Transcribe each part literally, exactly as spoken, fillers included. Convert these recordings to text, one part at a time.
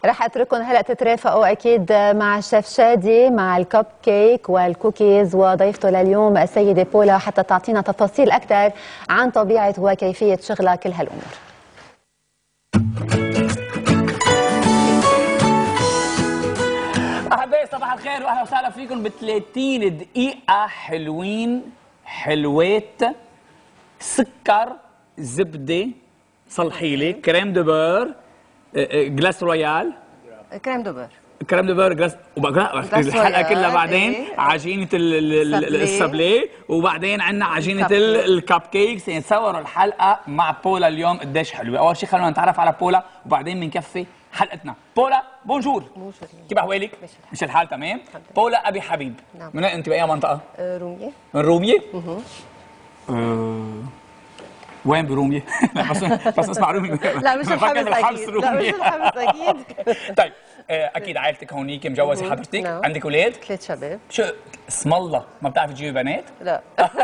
رح اترككم هلا تترافقوا اكيد مع الشيف شادي مع الكب كيك والكوكيز وضيفته لليوم السيده بولا حتى تعطينا تفاصيل اكثر عن طبيعه وكيفيه شغلها كل هالامور. احبائي صباح الخير واهلا وسهلا فيكم ب ثلاثين دقيقة حلوين حلوات، سكر، زبدة، صلحيلي، كريم دو بور، جلاس رويال، كريم دو بور كريم دو بور، جلاس الحلقة كلها بعدين ايه. عجينة السابليه وبعدين عندنا عجينة الكب كيكس. نتصوروا الحلقة مع بولا اليوم قديش حلوة. أول شيء خلونا نتعرف على بولا وبعدين بنكفي حلقتنا. بولا بونجور. بونجور. كيف احوالك؟ مش الحال تمام؟ بولا ابي حبيب. نعم. من انت باي منطقه؟ أه روميه. من روميه؟ اها. أه... وين بروميه؟ لا بس بس اسمع روميه. لا مش الحبس اكيد. لا مش الحبس اكيد. طيب اكيد عائلتك هونيك مجوزه حضرتك؟ نعم. عندك اولاد؟ ثلاث شباب. شو اسم الله ما بتعرفي تجيبي بنات؟ لا.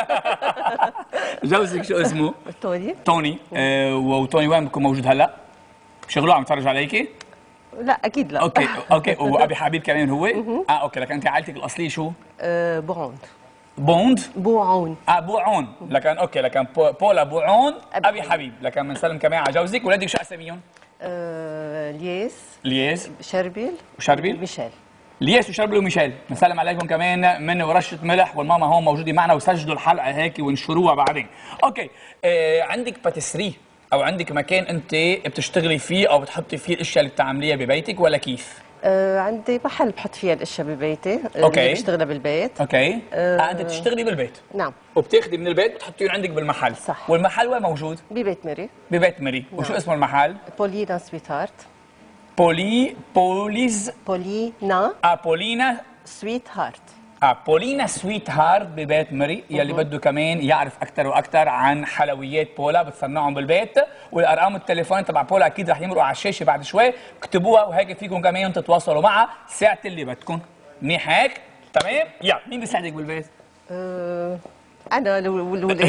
جوزك شو اسمه؟ توني. توني. أه وتوني وين بكون موجود هلا؟ شغله عم يتفرج عليكي؟ لا اكيد لا. اوكي اوكي وابي حبيب كمان هو؟ اه اوكي لكن انت عائلتك الاصليه شو؟ أه بوعون. بوند؟ بوعون. اه بوعون، لكن اوكي لكن بولا بوعون ابي حبيب، لكن بنسلم كمان على جوزك. ولادك شو اساميهم؟ أه لياس. لياس. شربيل. وشربيل؟ ميشيل. لياس وشربيل وميشيل، بنسلم عليكم كمان من ورشه ملح، والماما هون موجودين معنا وسجلوا الحلقه هيك ونشروها بعدين. اوكي آه عندك باتيسري او عندك مكان انت بتشتغلي فيه او بتحطي فيه الاشياء اللي بتعمليها ببيتك ولا كيف؟ آه عندي محل بحط فيها الاشياء ببيتي. اوكي. اللي بشتغلها بالبيت. اوكي. آه, آه انت بتشتغلي بالبيت. نعم. وبتاخذي من البيت بتحطيهم عندك بالمحل. صح. والمحل وين موجود؟ ببيت ماري. ببيت ماري. نعم. وشو اسمه المحل؟ بولينا سويت هارت. بولي بوليز بولينا. اه بولينا سويت هارت. اه بولينا سويت هارت ببيت ماري. يلي بده كمان يعرف اكثر واكثر عن حلويات بولا بتصنعهم بالبيت. والارقام التليفون تبع بولا اكيد رح يمرقوا على الشاشه بعد شوي، اكتبوها وهيك فيكم كمان تتواصلوا معها ساعه اللي بدكم. منيح هيك؟ تمام؟ يلا مين بيساعدك بالبيت؟ أه انا والولاد.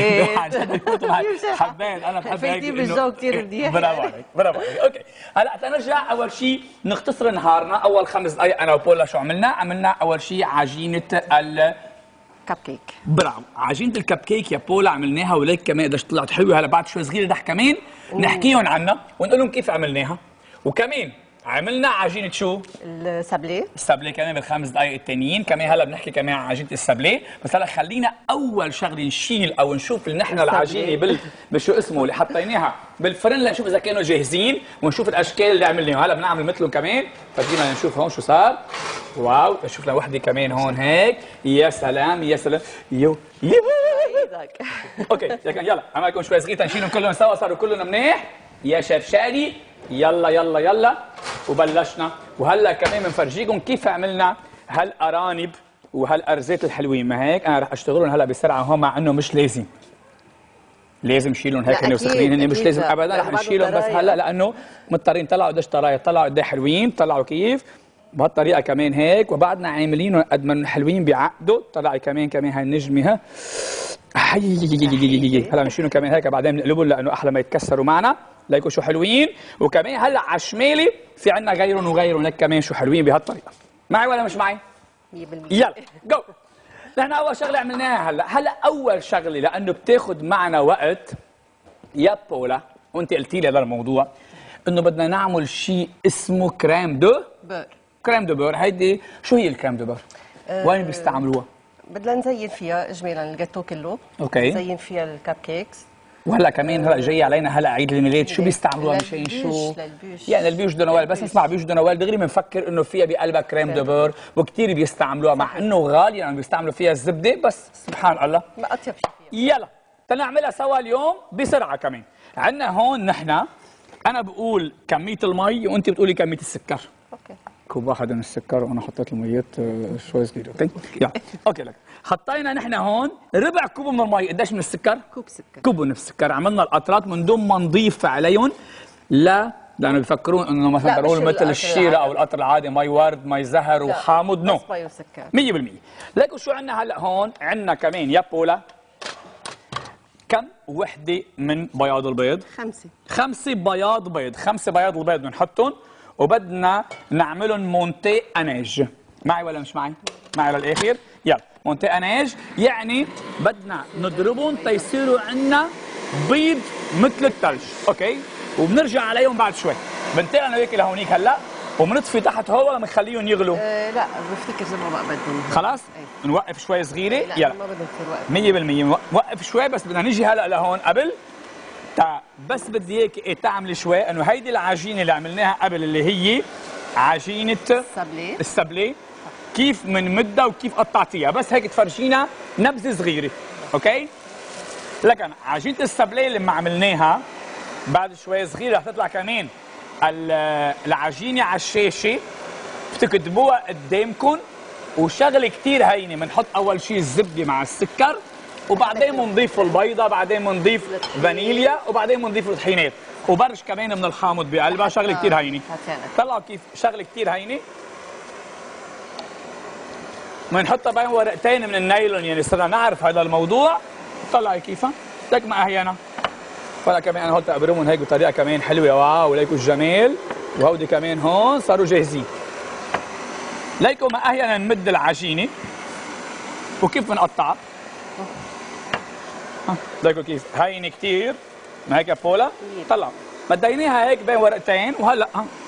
حبيت انا بحب هيك فايتين بالجو كثير منيح. برافو عليك برافو عليك. اوكي هلا تنرجع اول شيء نختصر نهارنا. اول خمس دقائق انا وبولا شو عملنا؟ عملنا اول شيء عجينه ال كب كيك. برافو. عجينه الكب كيك يا بولا عملناها وليك كمان قديش طلعت حلوه. هلا بعد شوي صغيره رح كمان نحكيهم عنها ونقول لهم كيف عملناها. وكمان عملنا عجينه شو؟ السابليه. السابليه كمان بالخمس دقائق التانيين. كمان هلا بنحكي كمان عن عجينه السابليه. بس هلا خلينا اول شغله نشيل او نشوف اللي نحن العجينه بال بشو اسمه اللي حطيناها بالفرن لنشوف اذا كانوا جاهزين ونشوف الاشكال اللي عملناها. هلا بنعمل مثلهم كمان. فدينا نشوف هون شو صار. واو نشوف لنا وحده كمان هون هيك. يا سلام يا سلام. يو يو اوكي لكن يلا عملكم شوي صغيره نشيلهم كلهم سوا صاروا كلهم منيح. يا شيف شادي يلا يلا يلا وبلشنا. وهلا كمان بنفرجيكم كيف عملنا هالارانب وهالارزات الحلوين. ما هيك انا رح اشتغلهم هلا بسرعه هون مع انه مش لازم لازم شيلهم هيك هن وسخنين. هن مش لازم ابدا رح نشيلهم بس هلا لانه مضطرين. طلعوا قديش طرايات طلعوا قد ايه حلوين. طلعوا كيف بهالطريقه كمان هيك. وبعدنا عاملينهم قد ما حلوين بيعقدوا. طلعي كمان كمان هالنجمه ها. هلا بنشيلهم كمان هيك بعدين بنقلبهم لانه احلى ما يتكسروا معنا. ليكوا شو حلوين. وكمان هلا على الشمالي في عندنا غيرهم وغيرهم هيك كمان شو حلوين بهالطريقه. معي ولا مش معي؟ مية بالمية. يلا جو. نحن اول شغله عملناها هلا هلا اول شغله لانه بتاخذ معنا وقت يا بولا وانت قلتي لي هذا الموضوع انه بدنا نعمل شيء اسمه كريم دو بور. كريم دو بور. هيدي شو هي الكريم دو بور؟ أه وين بيستعملوها؟ بدنا نزين فيها اجمالا الجاتو كله. اوكي. نزين فيها الكب كيكس. وهلا كمان هلا جاي علينا هلا عيد الميلاد. شو بيستعملوها مشان شو؟ للبوش. يعني البيوش دو نوال. بس نسمع بيوش دو نوال دغري بنفكر انه فيها بقلبها كريم دو بور وكثير بيستعملوها مع انه غاليه يعني بيستعملوا فيها الزبده. بس سبحان الله ما اطيب شيء فيها. يلا تنعملها سوا اليوم بسرعه. كمان عندنا هون نحن انا بقول كميه المي وانت بتقولي كميه السكر. اوكي. كوب واحد من السكر وانا حطيت الميات شوي صغيره. اوكي يلا اوكي لك حطينا نحن هون ربع كوب من المي. قديش من السكر؟ كوب سكر. كوب من السكر. عملنا القطرات من دون ما نضيف عليهم لا لانه بيفكرون انه مثلا ضروري مثل الشيره او القطر العادي مي ورد مي زهر وحامض. نو مي وسكر مية بالمية. ليكوا شو عندنا هلا هون؟ عندنا كمان يا بولا كم وحده من بياض البيض؟ خمسه. خمسه بياض بيض. خمسه بياض البيض بنحطهم وبدنا نعملهم مونتي انيج. معي ولا مش معي؟ معي للاخر؟ يلا مونتي انيج يعني بدنا نضربهم تيصيروا عندنا بيض مثل الثلج، اوكي؟ وبنرجع عليهم بعد شوي. بنتقل انا وياك لهونيك هلا وبنطفي تحت هول ولا بنخليهم يغلوا؟ أه لا بفتكر زي ما بقى بدهم. خلاص؟ ايه. نوقف شوي صغيره؟ لا يلا ما بدهم كثير وقت. مية بالمية نوقف شوي، بس بدنا نيجي هلا لهون قبل تا بس بدي اياك إيه تعملي شوي انه هيدي العجينه اللي عملناها قبل اللي هي عجينه السبلي السبلي كيف بنمدها وكيف قطعتيها، بس هيك تفرجينا نبذه صغيره، اوكي؟ لكن عجينه السبلي اللي ما عملناها بعد شوي صغيره رح تطلع كمان العجينه على الشاشه بتكتبوها قدامكم، وشغله كثير هينه بنحط اول شيء الزبده مع السكر وبعدين بنضيف البيضه، بعدين بنضيف فانيليا وبعدين بنضيف الطحينات وبرش كمان من الحامض بقلبها، شغله كثير هينه. طلعوا كيف شغله كثير هينه. بنحطها بين ورقتين من النايلون يعني صرنا نعرف هذا الموضوع. طلعي كيفها لك ما اهينا. فلا كمان انا هون تقبرهم هيك بطريقه كمان حلوه. واو ليكوا الجمال. وهودي كمان هون صاروا جاهزين. ليكوا ما اهينا نمد العجينه وكيف بنقطعها. ليكوا كيف هينه كثير ما هيك بولا. طلع مديناها هيك بين ورقتين وهلا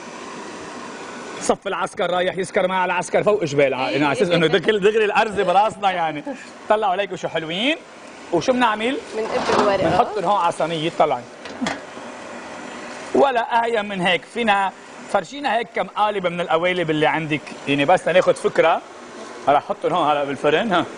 صف العسكر رايح يسكر مع العسكر فوق جبال انا على اساس انه دغري دغري الارز براسنا يعني. طلعوا عليكم شو حلوين. وشو بنعمل؟ بنقب الورقه بنحطهم هون على صينيه. طلعي ولا اهين من هيك. فينا فرجينا هيك كم قالب من القوالب اللي عندك يعني بس ناخذ فكره. هلا حطهم هون هلا بالفرن. ها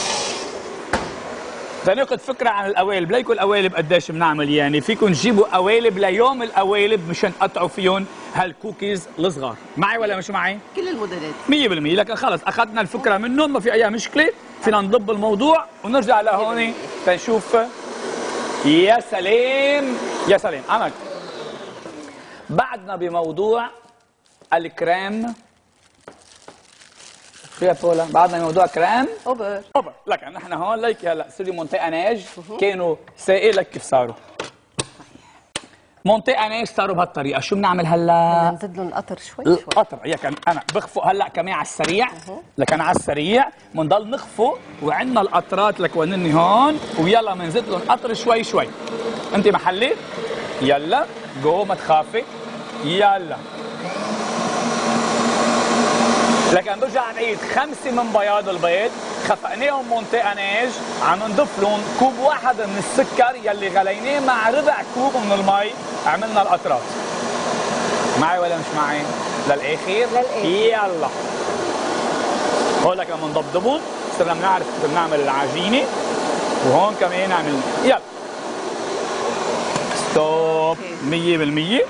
تناخذ فكره عن القوالب. ليكوا القوالب قديش بنعمل يعني فيكم تجيبوا قوالب ليوم القوالب مشان تقطعوا فيهم هالكوكيز الصغار. معي ولا مش معي؟ كل الموديلات مية بالمية. لكن خلص اخذنا الفكره منهم ما في اي مشكله. فينا نضب الموضوع ونرجع لهون تنشوف. يا سلام يا سلام. عمك بعدنا بموضوع الكريم. شو يا بولا؟ بعدنا بموضوع كريم اوبر اوبر. لكن نحن هون ليك هلا سوري مونتي انيج كانوا سائل لك كيف صاروا. مونتي انيج صاروا بهالطريقه. شو بنعمل هلا؟ نزيد لهم القطر شوي شوي. القطر هي كان انا بخفق هلا كمان على السريع. لكن على السريع بنضل نخفق وعندنا القطرات لك ونني هون ويلا بنزيد لهم قطر شوي شوي. انت محلي يلا جو ما تخافي يلا. لكن برجع نعيد خمسه من بياض البيض خفقناهم مونتي انيج عم نضيف لهم كوب واحد من السكر يلي غليناه مع ربع كوب من المي. عملنا القطرات. معي ولا مش معي؟ للاخر؟ للاخر يلا هون لك لما نضبضبهم صرنا بنعرف كيف بنعمل العجينه. وهون كمان عملنا يلا ستوب. مية بالمية.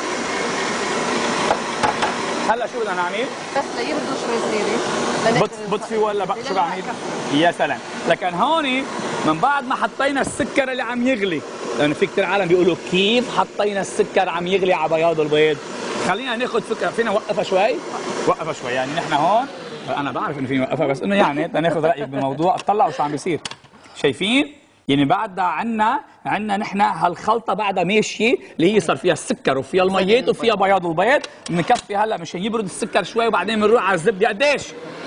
هلا شو بدنا نعمل؟ بس ليبردوا شوي صغيره. بطفي ولا بقى شو بعمل؟ يا سلام. لكن هون من بعد ما حطينا السكر اللي عم يغلي، لانه في كثير عالم بيقولوا كيف حطينا السكر عم يغلي على بياض البيض. خلينا ناخذ فكره. فينا نوقفها شوي؟ وقفها شوي يعني نحن هون انا بعرف انه فينا نوقفها بس انه يعني بدنا ناخذ رايك بالموضوع. اطلعوا شو عم بيصير. شايفين؟ يعني بعدها عنا عنا نحن هالخلطه بعدها ماشيه اللي هي صار فيها السكر وفيها الميات وفيها بياض البيض. بنكفي هلا مشان يبرد السكر شوي وبعدين بنروح على الزبده. قديش؟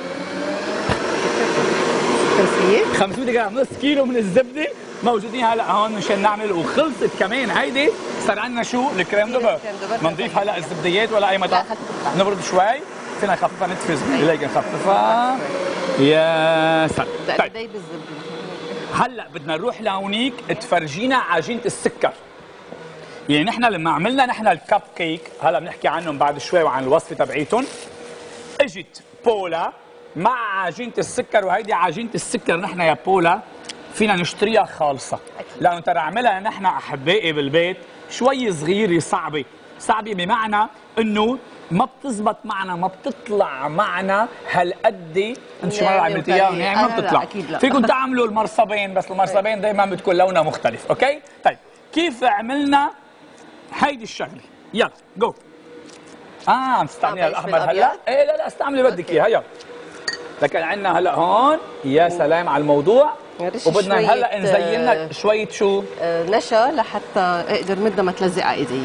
خمسمية جرام نص كيلو من الزبده موجودين هلا هون مشان نعمل. وخلصت كمان هيدي صار عندنا شو؟ الكريم دوبر. بنضيف هلا الزبديات ولا اي مدى؟ نبرد شوي. فينا نخففها نتفز هيك نخففها. يا سلام. طيب هلا بدنا نروح لهونيك تفرجينا عجينه السكر. يعني نحن لما عملنا نحن الكب كيك هلا بنحكي عنهم بعد شوي وعن الوصفه تبعيتهم. اجت بولا مع عجينه السكر. وهيدي عجينه السكر نحن يا بولا فينا نشتريها خالصه لانه ترى عملها نحن احبائي بالبيت شوي صغيره صعبه. صعبه بمعنى انه ما بتزبط معنا ما بتطلع معنا هالقد. انت شو مره عملتيها ونعم ما بتطلع. فيكم تعملوا المرصبين بس المرصبين دائما بتكون لونها مختلف. اوكي طيب كيف عملنا هيدي الشغله؟ يلا جو. اه عم تستعمليها الاحمر هلا؟ ايه لا لا استعملي بدك اياها يلا. لكن عندنا هلا هون يا سلام على الموضوع. وبدنا هلا نزينها شويه شو؟ نشا لحتى اقدر مدها ما تلزق على ايدي.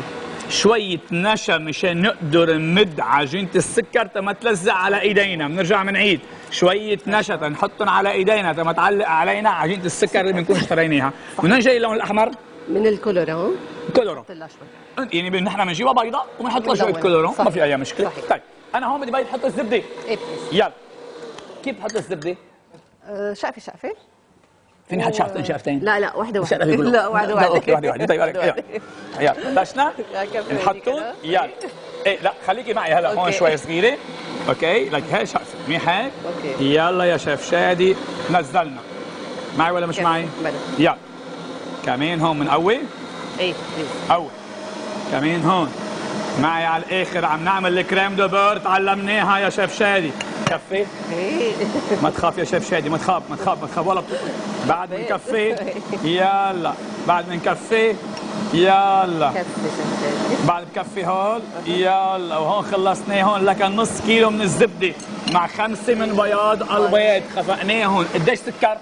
شوية نشا مشان نقدر نمد عجينة السكر تما تلزق على ايدينا. بنرجع بنعيد شوية نشا تنحطهم على ايدينا تما تعلق علينا عجينة السكر اللي بنكون اشتريناها. من وين جاي اللون الأحمر؟ من الكولورون. كولورون. طلع شوي. يعني نحن بنجيبها بيضاء وبنحط لها شوية كولورون، ما في أي مشكلة. صحيح. طيب أنا هون بدي بيض حط الزبدة. إيه يلا. كيف بحط الزبدة؟ أه شقفة شقفة. فيني حط شقفتين شقفتين؟ لا لا واحدة واحدة. لا واحدة واحدة. اوكي واحدة واحدة. طيب يلا يلا بلشنا؟ نحطهم يلا. ايه لا خليكي معي هلا هون شوي صغيرة. اوكي لك هي شقفة منيح هيك؟ اوكي يلا يا شيف شادي نزلنا. معي ولا مش معي؟ يلا كمان هون بنقوي؟ ايه قوي. كمان هون معي على الاخر عم نعمل الكريم دو بور تعلمناها يا شيف شادي. كفي؟ ما تخاف يا شيف شادي ما تخاف ما تخاف ما تخاف ولا بعد من كفي يلا بعد من كفي يلا بعد بكفي هون يلا وهون خلصنا هون لك نص كيلو من الزبده مع خمسه من بياض البيض خفقناهم. قديش سكر؟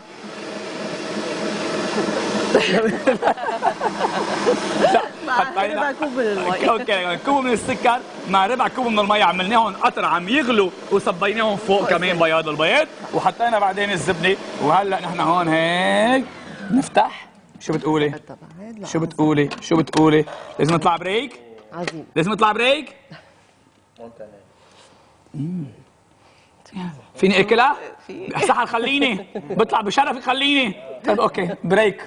مع ربع كوب من المي. اوكي كوب من السكر مع ربع كوب من المي عملناهم قطر عم يغلوا وصبيناهم فوق كمان بياض البيض وحطينا بعدين الزبده. وهلا نحن هون هيك نفتح. شو بتقولي؟ شو بتقولي؟ شو بتقولي؟ لازم نطلع بريك؟ عظيم. لازم نطلع بريك؟ امم فيني اكلها؟ سحر خليني بطلع بشرفك خليني. طيب اوكي بريك.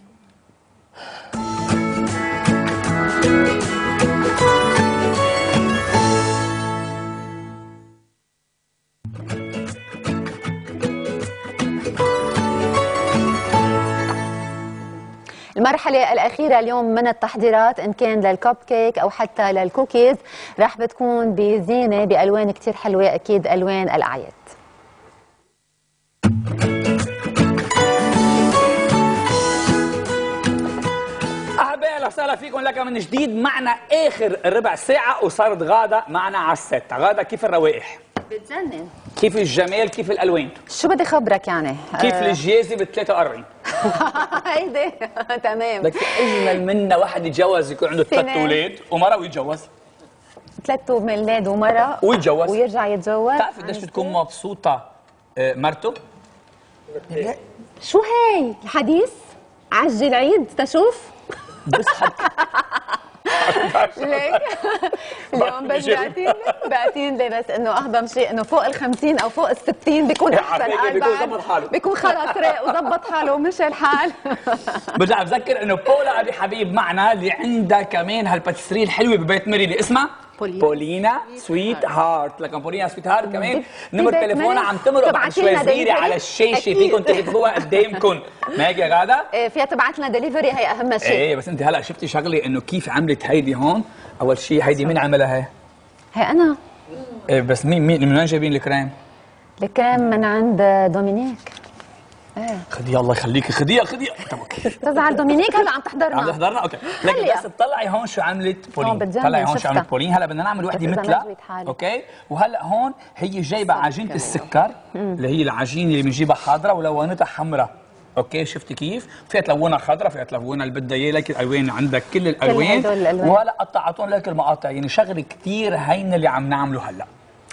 المرحلة الأخيرة اليوم من التحضيرات إن كان للكب كيك أو حتى للكوكيز رح بتكون بزينة بألوان كتير حلوة أكيد ألوان الأعياد. اهلا وسهلا فيكم لك من جديد. معنا اخر ربع ساعه وصارت غاده معنا على الست. غاده كيف الروائح؟ بتجنن. كيف الجمال؟ كيف الالوان؟ شو بدي خبرك يعني؟ كيف أه الجيازه بال ثلاثة وأربعين؟ هيدي تمام. لك اجمل منا واحد يتجوز يكون عنده ثلاث اولاد ومره ويتجوز. ثلاث اولاد ومره ويتجوز ويرجع يتجوز. بتعرف قديش بتكون مبسوطه مرته؟ شو هي الحديث؟ عجل العيد تشوف؟ بسحب ليك اليوم بس بعتين بعتين لي بس انه اهضم شيء انه فوق ال خمسين او فوق ال ستين بيكون احسن. بيكون ظبط حاله بيكون خلص راق وظبط حاله ومشى الحال. برجع بذكر انه بولا ابي حبيب معنا اللي عندها كمان هالباتيسري الحلوه ببيت مري اللي اسمها بولينا, بولينا سويت هارت. لكن بولينا سويت هارت كمان نمر تليفونها عم تمرق بعد شوي صغيره على الشاشه فيكم تكتبوها قدامكم. ما هيك يا غاده؟ ايه فيها تبعت لنا دليفري هي اهم شيء. ايه بس انت هلا شفتي شغله انه كيف عملت هيدي هون. اول شيء هيدي مين عملها هي؟ هي انا. ايه بس مين مين من وين جايبين الكريم؟ الكريم من عند دومينيك. ايه خديها الله يخليكي خديها خديها. طب اوكي تزعل دومينيك هلا عم تحضرنا عم تحضرنا اوكي. لكن بس تطلعي هون شو عملت بولين. طلعي هون شو عملت بولين. هلا بدنا نعمل وحده مثلها اوكي. وهلا هون هي جايبه عجينه السكر اللي هي العجينه اللي بنجيبها حاضره ولونتها حمراء. اوكي شفتي كيف؟ فيها تلونها خضراء فيها تلونها اللي بدها اياه. لك الالوان عندك كل الالوان وهلا قطعتهم لك المقاطع. يعني شغله كثير هينه اللي عم نعمله هلا.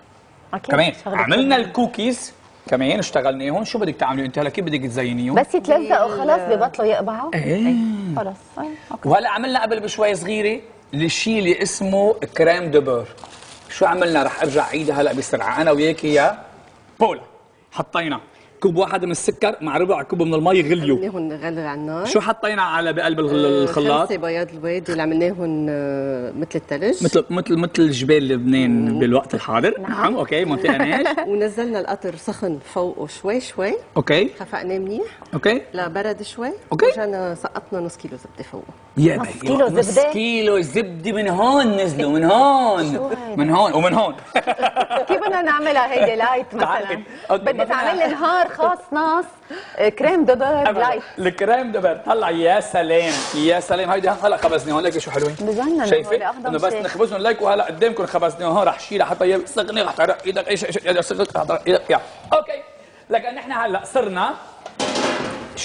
كمان عملنا الكوكيز كمان اشتغلناهم. شو بدك تعملي انت هلا؟ كيف بدك تزينيهم؟ بس يتلزقوا خلاص ببطلوا يقبعوا. ايه خلاص. وهلا عملنا قبل بشوي صغيره الشيء اللي اسمه كريم دو بور. شو عملنا؟ رح ارجع عيدها هلا بسرعه انا وياكي يا بولا. حطينا كوب واحد من السكر مع ربع كوب من المي غليوا. عملناهم غلوا على النار. شو حطينا على بقلب الخلاط؟ خمسة بياض البيض اللي عملناهم مثل الثلج. مثل مثل مثل جبال لبنان بالوقت الحاضر. نعم اوكي ما فيناش. ونزلنا القطر سخن فوقه شوي شوي. اوكي خفقناه منيح. اوكي لا برد شوي. اوكي رجعنا سقطنا نص كيلو زبده فوقه. يا نص كيلو زبده. نص كيلو زبده من هون نزلوا من هون من هون ومن هون. كيف بدنا نعملها هيدي لايت مثلا؟ بدي تعمل لي نهار خاص ناس كريم دبر لايت. الكريم دبر طلع يا سلام يا سلام. هيدي هلا خبزني هون ليك شو حلوين. بجنن. شايفه انه بس نخبزهم ليك وهلا قدامكم خبزني هون رح شيلها حتى يسقني رح تعرق ايدك ايش ايش ايدك يا اوكي. لكن نحن هلا صرنا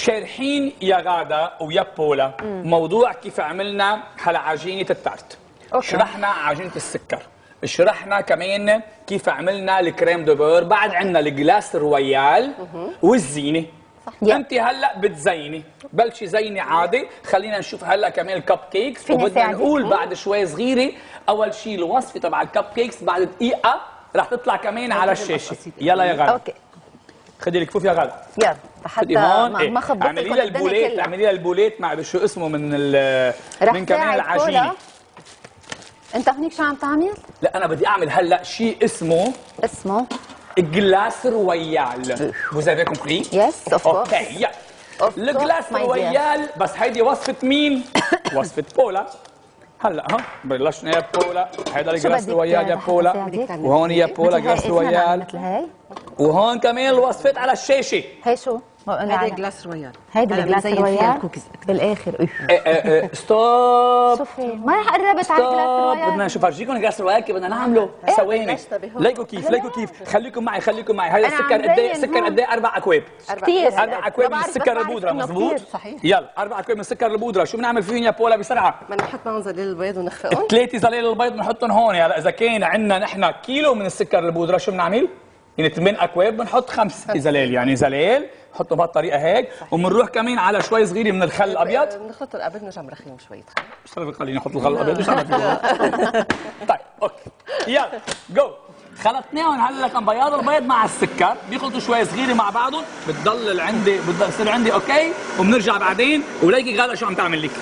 شارحين يا غاده ويا بولا موضوع كيف عملنا هلا عجينه التارت. أوكي. شرحنا عجينه السكر، شرحنا كمان كيف عملنا الكريم دو بور، بعد عندنا الجلاس رويال والزينه. انت هلا بتزيني، بلشي زيني عادي. خلينا نشوف هلا كمان الكب كيكس، وبدنا نقول بعد شوي صغيره. اول شيء الوصفه تبع الكب كيكس بعد دقيقه رح تطلع كمان على الشاشه. يلا يا غاده. اوكي خدي لك فوفي يا غاده. يلا حتى هون ما خبطت. اعملي لها البوليت، اعملي لها البوليت مع شو اسمه من ال من كمان العجينه. انت هنيك شو عم تعمل؟ لا انا بدي اعمل هلا شيء اسمه اسمه الجلاس رويال. Vous avez compris؟ يس اوف كورس. اوكي الجلاس رويال. بس هيدي وصفة مين؟ وصفة بولا. هلا ها بلشنا يا بولا. هيدا الجلاس رويال يا بولا، وهون يا بولا جلاس رويال، مثل هي، وهون كمان الوصفات على الشاشة. هي شو؟ هيدا جلاس رويال، هيدا الجلاس رويال بالاخر. ستوب. شوفي ما رح قربت على الجلاس رويال. بدنا نشوف فرجيكم الجلاس رويال كيف بدنا نعمله. ثواني ليكوا كيف ليكوا كيف خليكم معي خليكم معي. هذا السكر قد ايه؟ السكر قد ايه؟ اربع اكواب. كثير. اربع اكواب من السكر البودره، مضبوط؟ صحيح. يلا اربع اكواب من السكر البودره. شو بنعمل فيهم يا بولا بسرعه؟ بدنا نحط معهم زليل البيض ونخفقهم. ثلاثه زليل البيض بنحطهم هون. هلا اذا كان عندنا نحن كيلو من السكر البودره شو بنعمل؟ يعني ثمان اكواب بنحط خمس زليل، يعني زليل نحطه بهالطريقه هيك. وبنروح كمان على شوي صغيره من الخل الابيض. بنخلطه قبل نرجع مرخيهم شويه خل. شو صار خليني احط الخل الابيض؟ مش عارف. طيب اوكي يلا جو. خلطناهم هلا كان بياض البيض مع السكر بيخلطوا شوي صغيره مع بعضهم. بتضل عندي بتضل يصير عندي اوكي. وبنرجع بعدين. وليكي غاده شو عم تعمل لك؟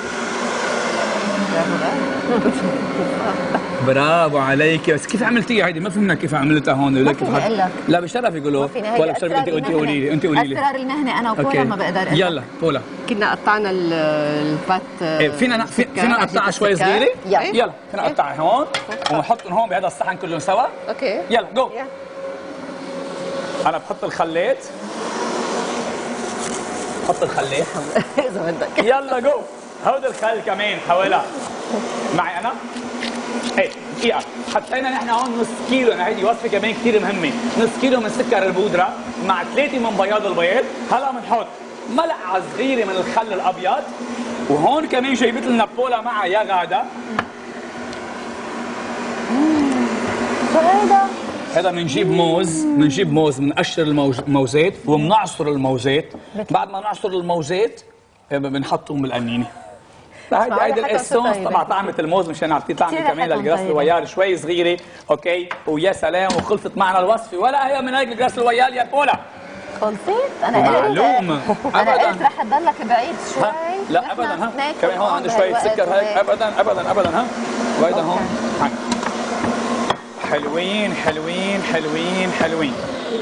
برافو عليك. بس كيف عملتيها هيدي؟ ما فهمنا كيف عملتها هون. ما فيني اقول لك. لا بشرف يقولوا ولا بشرف. انت انت قولي لي انت قولي لي اسرار المهنه. انا وبولا ما بقدر أقدر. يلا بولا. كنا قطعنا الفات. فينا فينا نقطعها شوي صغيره. يلا فينا نقطعها هون ونحطهم هون بهذا الصحن كلهم سوا. اوكي يلا جو. انا بحط الخليط. حط الخليط اذا بدك. يلا جو. هود الخل كمان حوالها معي انا. هي دقيقة. حطينا نحن هون نص كيلو. انا هيدي وصفة كمان كثير مهمة. نص كيلو من سكر البودرة مع ثلاثة من بياض البيض. هلا بنحط ملعقة صغيرة من الخل الأبيض. وهون كمان جايبت لنا بولا معها يا غادة. شو هيدا؟ هذا بنجيب موز، بنجيب موز بنقشر الموزات وبنعصر الموزات. بعد ما نعصر الموزات بنحطهم بالقنينة. هيدي هيدي الاسونس تبع طعمة الموز مشان نعطيه طعمة كمان للجلاس رويال شوي صغيرة. اوكي ويا سلام. وخلصت معنا الوصفة ولا هي من هيك الجلاس رويال يا بولا. خلصت؟ انا معلومة. انا قلت رح تضلك بعيد شوي. لا ابدا. ها كمان هون عندي شوية سكر هيك. ابدا ابدا ابدا. ها وهيدا هون. حلوين حلوين حلوين حلوين.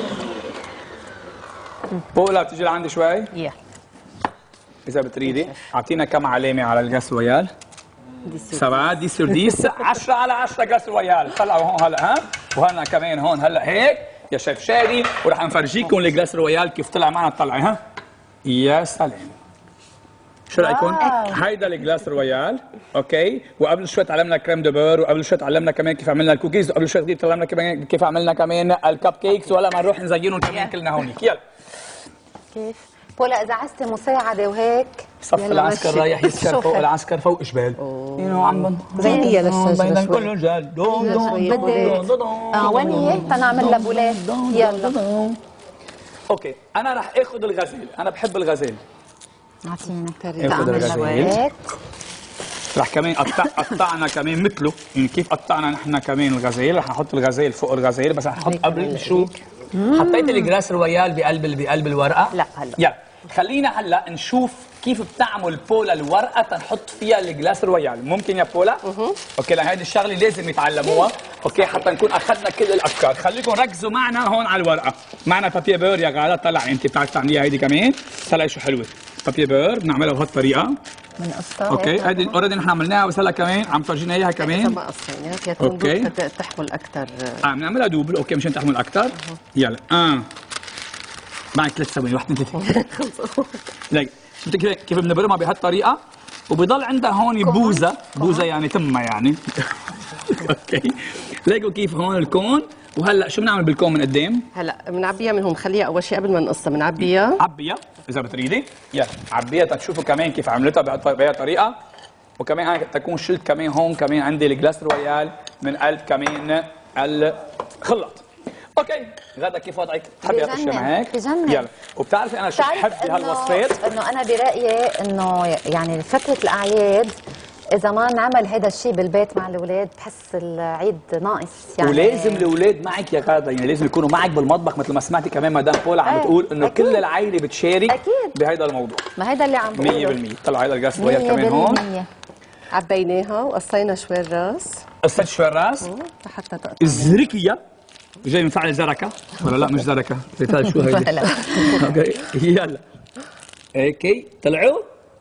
بولا بتجي لعندي شوي؟ يا إذا بتريدي أعطينا كم علامة على الجلاس رويال؟ سبعة دي سور ديس. عشرة على عشرة جلاس رويال. طلعوا هون هلا. ها وهنا كمان هون هلا هيك يا شيف شادي. ورح نفرجيكم الجلاس رويال كيف طلع معنا. طلعي. ها يا سلام. شو رايكم؟ هيدا الجلاس رويال. اوكي وقبل شوي تعلمنا كريم دو بور. وقبل شوي تعلمنا كمان كيف عملنا الكوكيز. وقبل شوي تعلمنا كمان كيف عملنا كمان الكب كيكس. ولا ما نروح نزينهم كمان كلنا هونيك. يلا كيف؟ بولا إذا عزتي مساعدة وهيك صف العسكر رايح يسكر فوق العسكر فوق جبال. ينو عم زينية للشجرة كله جال. دون دون دون. اه وين هي؟ تنعمل لها بولات. يلا اوكي انا رح اخذ الغزال. انا بحب الغزال. اعطينا اخذ الغزال. رح كمان قطع قطعنا كمان مثله. يعني كيف قطعنا نحن كمان الغزال. رح نحط الغزال فوق الغزال. بس رح نحط قبل شو؟ حطيت الجلاس رويال بقلب بقلب الورقه. لا هلا يلا خلينا هلا نشوف كيف بتعمل بولا الورقه تنحط فيها الجلاس رويال. ممكن يا بولا؟ اها اوكي لان هذه الشغله لازم يتعلموها. اوكي حتى نكون اخذنا كل الافكار. خليكم ركزوا معنا هون على الورقه. معنا بابي بور يا غاده. طلعي انت بتعرفي تعمليها هيدي كمان. طلعي شو حلوه. بابي بور بنعملها بهالطريقه. بنقصها اوكي هيدي اوريدي نحن عملناها. بس هلا كمان عم تفرجينا اياها كمان. ما قصينا هيك اوكي تحمل اكثر. اه بنعملها دوبل. اوكي مشان تحمل اكثر. يلا اه معك ثلاث ثواني. واحد اثنين ثلاثة. ليك شفتي كيف بنبرمها بهالطريقه. وبضل عندها هون بوزه. بوزه يعني تمه يعني. اوكي ليكوا كيف هون الكون. وهلا شو بنعمل بالكون من قدام؟ هلا بنعبيها من هون. خليها اول شيء قبل ما نقصها بنعبيها. عبيها اذا بتريدي. يلا عبيها تشوفوا كمان كيف عملتها بهي الطريقه. وكمان هاي تكون شلت كمان هون كمان عندي الجلاس رويال من قلب كمان الخلاط. اوكي غدا كيف وضعك؟ بتحبي هالاشياء معك؟ بجنن. يلا وبتعرفي انا شو بحب بهالوصفات؟ انه انا برايي انه يعني فتره الاعياد اذا ما نعمل هذا الشيء بالبيت مع الاولاد بحس العيد ناقص يعني. ولازم الاولاد معك يا غاده، يعني لازم يكونوا معك بالمطبخ مثل ما سمعتي كمان مدام بولا عم بتقول انه كل العائله بتشارك اكيد بهذا الموضوع. ما هذا اللي عم بقوله مية بالمية. طلعوا هذا الجلاس رويال كمان هون. عبيناها وقصينا شوي الراس. قصيت شوي الراس لحتى تقطع الزركيه جاي من فعل زركه ولا لا مش زركه؟ شو هيدي؟ لا اوكي يلا هيك طلعوا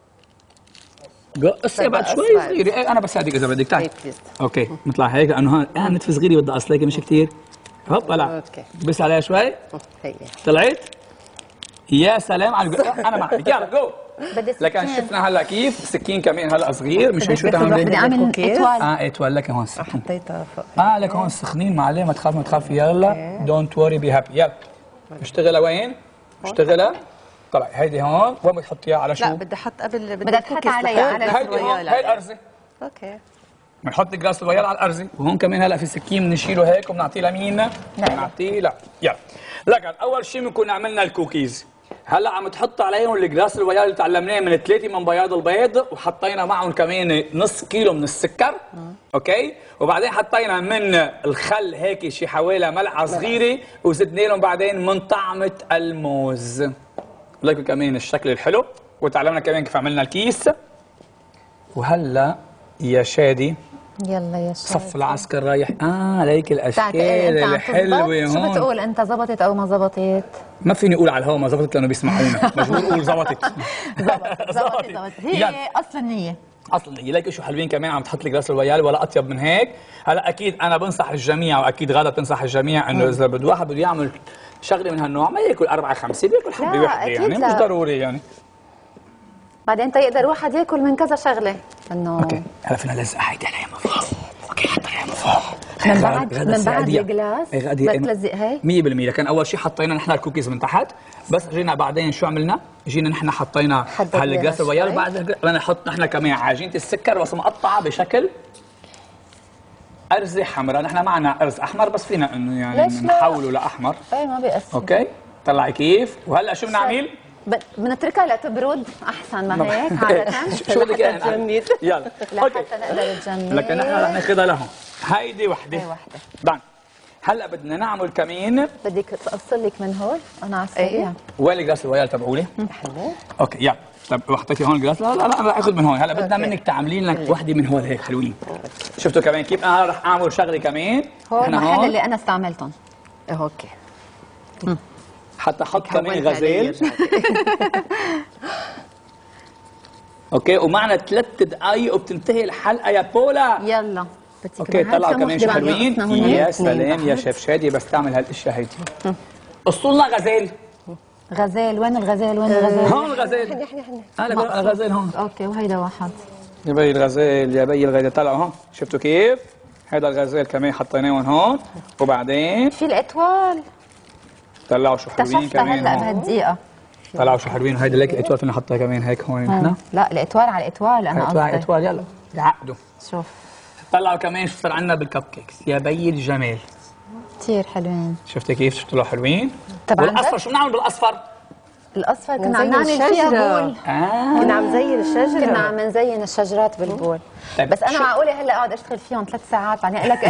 قصي بعد شوي صغيره. ايه انا بساعدك اذا بدك. تعي اوكي نطلع هيك لانه هون اه نتفه صغيره بدها اصل هيك مش كثير. هوب هلا بس عليها شوي. طلعت يا سلام على انا معك يلا جو. لكن شفنا هلا كيف السكين كمان هلا صغير مش شو تعمل؟ بدي اعمل اتوال. اه اتوال لك هون السكين. حطيتها فوق. اه لك هون سخنين ما عليه ما تخاف ما تخافي. يلا دونت وري بي هابي. يلا اشتغلها وين؟ اشتغلها. طلع هيدي هون وين بتحطيها على شو؟ لا بدي احط قبل بدها تحط عليها على الرويال. هاي الارزه. اوكي بنحط جلاس الرويال على الارزه وهون كمان هلا في سكين بنشيله هيك وبنعطيه لمين؟ بنعطيه لا يلا. لكن اول شيء بنكون عملنا الكوكيز. هلا عم تحط عليهم الجلاس الرويال اللي تعلمناه من ثلاثه من بياض البيض وحطينا معهم كمان نص كيلو من السكر. اوكي وبعدين حطينا من الخل هيك شي حوالي ملعقه صغيره وزدنا لهم بعدين من طعمه الموز. لكم كمان الشكل الحلو وتعلمنا كمان كيف عملنا الكيس. وهلا يا شادي يلا يا شادي صف العسكر رايح. اه ليك الاشكال الحلوه هون. شو بتقول انت زبطت او ما زبطت؟ ما فيني اقول على الهوا ما زبطت لانه بيسمعونا. مجبور اقول زبطت. زبطت زبطت زبطت هي اصلا النيه. اصلا هي ليك شو حلوين كمان عم تحط لي جلاس الرويال ولا اطيب من هيك. هلا اكيد انا بنصح الجميع واكيد غاده بتنصح الجميع انه اذا بده واحد بده يعمل شغله من هالنوع ما ياكل أربعة خمسة بياكل حبه وحده يعني مش ضروري يعني. بعدين تيقدر واحد ياكل من كذا شغله انه اوكي هلا فينا نلزق هيدي عليها من فوق. اوكي حط عليها من فوق من بعد من بعد الجلاس بدك تلزق هي مية بالمية. لكن اول شيء حطينا نحن الكوكيز من تحت بس جينا بعدين شو عملنا؟ جينا نحن حطينا هالجلاس الرويال بعد بدنا نحط نحن كمان عجينه السكر بس مقطعه بشكل ارزه حمراء. نحن معنا ارز احمر بس فينا انه يعني نحوله لاحمر. اي ما بيأثر. اوكي طلعي كيف. وهلا شو بنعمل؟ بنتركها لتبرد احسن ما هيك عاده. شو بدك اياها؟ يلا لحتى نقدر نجمد. لكن نحن رح ناخذها لهون. هيدي وحده. هي وحده. بعد هلا بدنا نعمل كمان. بدك تقص لك من هون انا على السريع. وين الجلاس الرويال تبعولي؟ اوكي يلا طب وحطيتي هون الجلاس. لا لا لا انا اخذ من هون. هلا بدنا منك تعملين لك وحده من هون هيك حلوين. شفتوا كمان كيف انا رح اعمل شغله كمان هون المحل اللي انا استعملتهم. اوكي حتى حط كمان غزال. اوكي ومعنا ثلاث دقائق وبتنتهي الحلقه يا بولا. يلا اوكي طلعوا كمان شو حلوين. يا سلام يا شيف شادي بس تعمل هالاشياء هيدي. قصوا لنا غزال. غزال وين الغزال وين الغزال؟ هون الغزال. انا الغزال هون. اوكي وهيدا واحد. يا بي الغزال يا بي الغزال طلعوا هون. شفتوا كيف؟ هذا الغزال كمان حطيناه هون وبعدين في الاتوال طلعوا شو حلوين كمان هلا بهالدقيقه. طلعوا شو حلوين. وهيدي لك الاتوال فينا نحطها كمان هيك هون نحن. لا الاتوال على الاتوال انا قصدي. على الاتوال يلا عقدوا. شوف طلعوا كمان شو صار عندنا بالكب كيكس يا بي الجمال. كثير حلوين. شفتي كيف شو طلعوا حلوين؟ طبعا والاصفر شو بنعمل بالاصفر؟ الاصفر كنا عم نعمل فيها بول. آه. كنا عم نزين الشجره. كنا عم نزين الشجرات بالبول. بس انا معقوله هلا اقعد اشتغل فيهم ثلاث ساعات بعدين اقول لك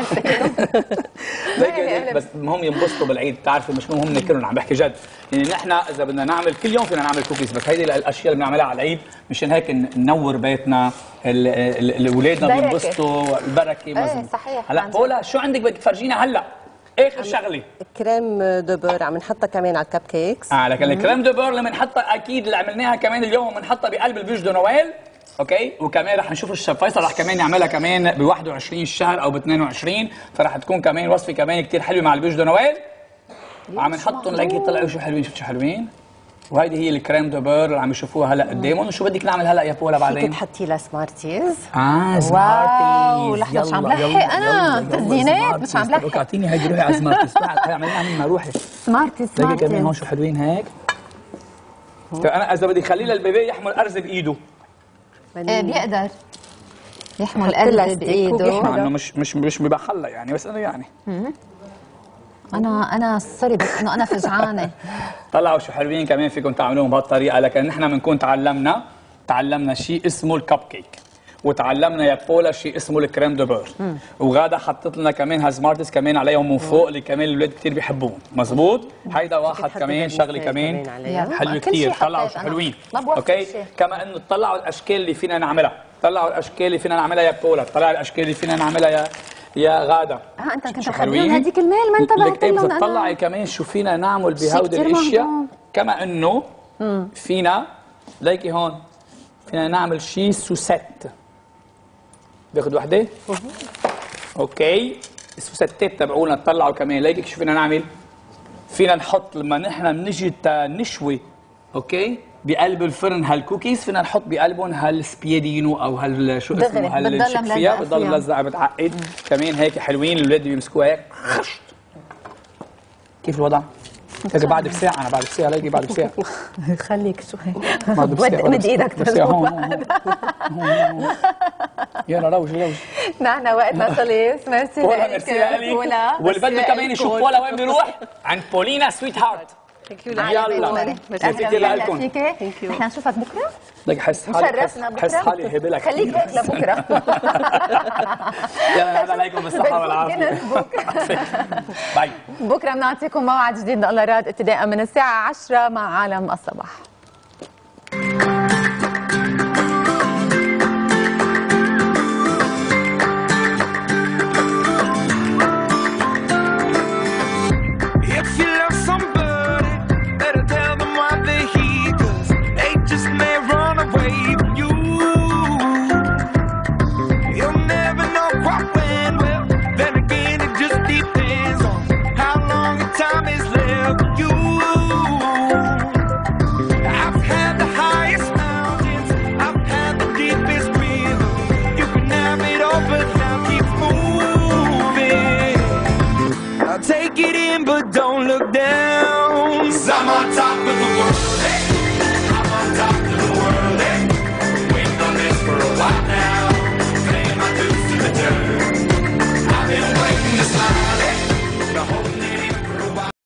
انت بس المهم ينبسطوا بالعيد. بتعرفي مش مهم ناكلهم عم بحكي جد. يعني نحن اذا بدنا نعمل كل يوم فينا نعمل كوكيز بس هيدي الاشياء اللي بنعملها على العيد مشان هيك ننور بيتنا الاولادنا بينبسطوا البركه. ايه صحيح. هلا بولا شو عندك بدك تفرجينا هلا؟ اخر شغله كريم دو بور عم نحطها كمان على الكب كيكس. اه لكن الكريم دو بور اللي بنحطها اكيد اللي عملناها كمان اليوم بنحطها بقلب البيج دو نويل. اوكي وكمان رح نشوف الشيف فيصل رح كمان يعملها كمان ب واحد وعشرين الشهر او ب اثنين وعشرين فرح تكون كمان وصفه كمان كثير حلوه مع البيج دو نويل. وعم نحطهم لقي طلعوا شو حلوين. شفت شو حلوين. وهيدي هي الكريم دو بور اللي عم يشوفوها هلا قدامهم. وشو بدك نعمل هلا يا بولا بعدين؟ فيك تحطي لها سمارتيز. اه سمارتيز. لحظه مش عم لحق انا تزيينات مش عم لحق. اعطيني هيدي روحي على سمارتيز. اعمليها منا روحي. سمارتيز سمارتيز كمان هون شو حلوين هيك. انا اذا بدي خليه للبيبي يحمل ارز بايده ايه بيقدر. يحمل قلب بايده. مع انه مش مش مش بمحلها يعني، بس انه يعني انا انا سوري بس انه انا فجعانه. طلعوا شو حلوين كمان فيكم تعملوهم بهالطريقه، لكن نحن بنكون تعلمنا تعلمنا شيء اسمه الكب كيك، وتعلمنا يا بولا شيء اسمه الكريم دو بور، وغاده حطت لنا كمان هالسمارتس كمان عليهم من فوق اللي كمان الاولاد كثير بيحبون. مزبوط. هيدا واحد كمان شغله كمان حلوه كثير. طلعوا شو حلوين. اوكي كما انه طلعوا الاشكال اللي فينا نعملها، طلعوا الاشكال اللي فينا نعملها يا بولا، طلعوا الاشكال اللي فينا نعملها يا يا غاده. اه انت كنت مخبيهم هذيك الميل ما انتبهت لهم. بدك تطلعي كمان شو فينا نعمل بهودي الاشياء، كما انه فينا ليكي هون فينا نعمل شيء سوسيت. باخذ وحده. اوكي السوسيتات تبعونا تطلعوا كمان ليكي شو فينا نعمل. فينا نحط لما نحن بنجي نشوي اوكي بقلب الفرن هالكوكيز، فينا نحط بقلبهم هالسبيادينو او هال شو اسمه هالشكفيه، بتضل ملزقه بتعقد كمان هيك حلوين. الاولاد بيمسكوها هيك خشت. كيف الوضع؟ هيك بعد ساعة أنا بعد ساعة لاقي بعد ساعة. خليك شوي. مد إيدك ترجع هون هون هون. يلا روج روج. نحن وقتنا خلص. ميرسي بولا. ميرسي لك. واللي بده كمان يشوف بولا وين بيروح عند بولينا سويت هارت. يلا ميرسي كثير لكم. نحن نشوفك بكره؟ بدك احس حالي احس حالي هبلك. خليك هيك لبكره. يلا نعم عليكم بالصحة والعافية. باي. بكره بنعطيكم موعد جديد للراد ابتداء من الساعة عشرة مع عالم الصباح. Take it in, but